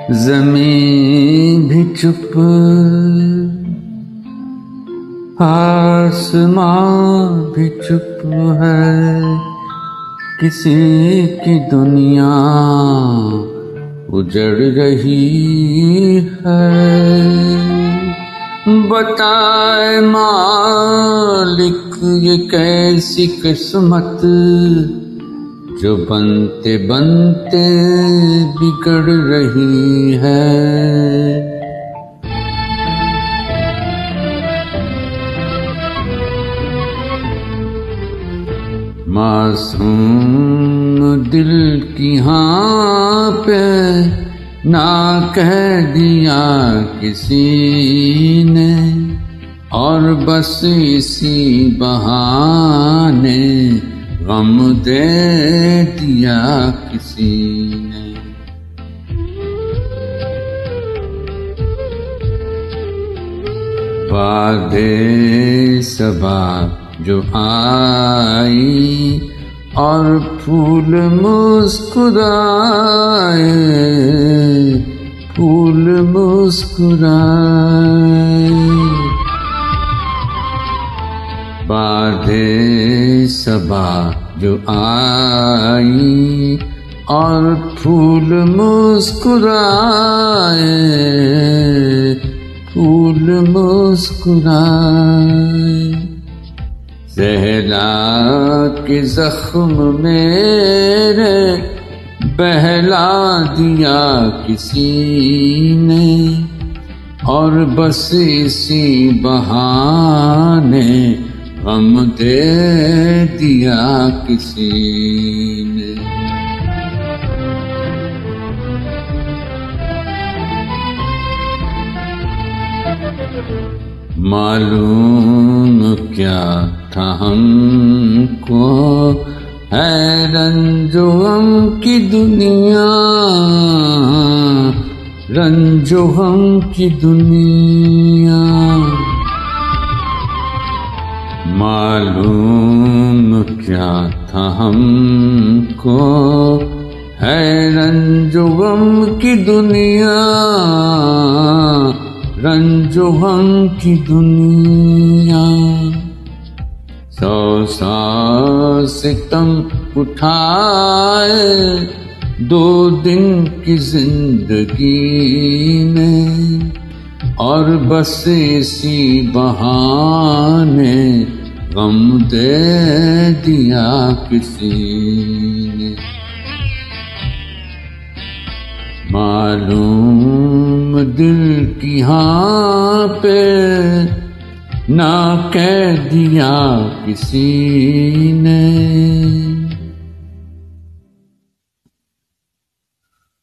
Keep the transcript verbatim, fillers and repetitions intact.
ज़मीन भी चुप, आसमां भी चुप है, किसी की दुनिया उजड़ रही है। बताए मालिक ये कैसी किस्मत, जो बनते बनते बिगड़ रही है। मासूम दिल की हाँ पे ना कह दिया किसी ने, और बस इसी बहाने गम दे दिया किसी ने। बादे सबा जो आई और फूल मुस्कुराए, फूल मुस्कुराए। बादे सबा जो आई और फूल मुस्कुराए, फूल मुस्कुराए। सहला के जख्म मेरे बहला दिया किसी ने, और बस इसी बहाने गम दे दिया किसी ने। मालूम क्या था हमको है रंजो गम की दुनिया, रंजो गम की दुनिया। मालूम क्या था हमको है रंजो गम की दुनिया, रंजो गम की दुनिया। सौ सौ सितम उठाए दो दिन की जिंदगी में, और बस इसी बहाने गम दे दिया किसी ने। मालूम दिल की हाँ पे ना कह दिया किसी ने।